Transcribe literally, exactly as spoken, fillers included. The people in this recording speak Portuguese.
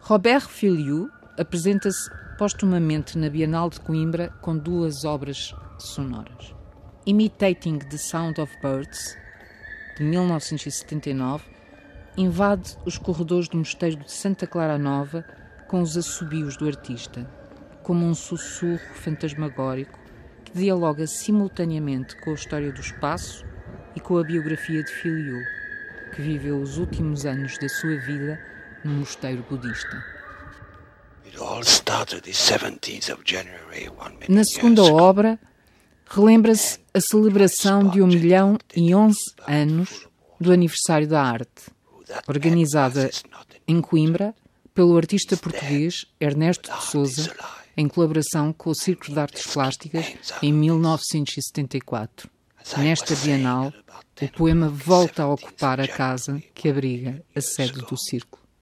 Robert Filliou apresenta-se postumamente na Bienal de Coimbra com duas obras sonoras. Imitating the Sound of Birds, de mil novecentos e setenta e nove, invade os corredores do Mosteiro de Santa Clara Nova com os assobios do artista, como um sussurro fantasmagórico que dialoga simultaneamente com a história do espaço e com a biografia de Filliou, que viveu os últimos anos da sua vida num mosteiro budista. Na segunda obra, relembra-se a celebração de um milhão e onze anos do aniversário da arte, organizada em Coimbra pelo artista português Ernesto de Sousa, em colaboração com o Círculo de Artes Plásticas em mil novecentos e setenta e quatro. Nesta Bienal, o poema volta a ocupar a casa que abriga a sede do Círculo.